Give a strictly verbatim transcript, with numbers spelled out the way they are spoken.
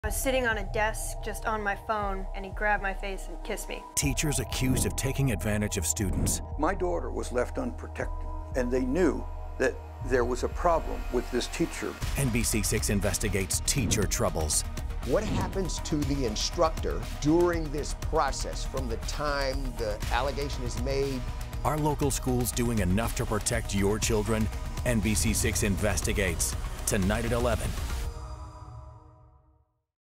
I was sitting on a desk just on my phone, and he grabbed my face and kissed me. Teachers accused of taking advantage of students. My daughter was left unprotected, and they knew that there was a problem with this teacher. N B C six investigates teacher troubles. What happens to the instructor during this process from the time the allegation is made? Are local schools doing enough to protect your children? N B C six investigates tonight at eleven.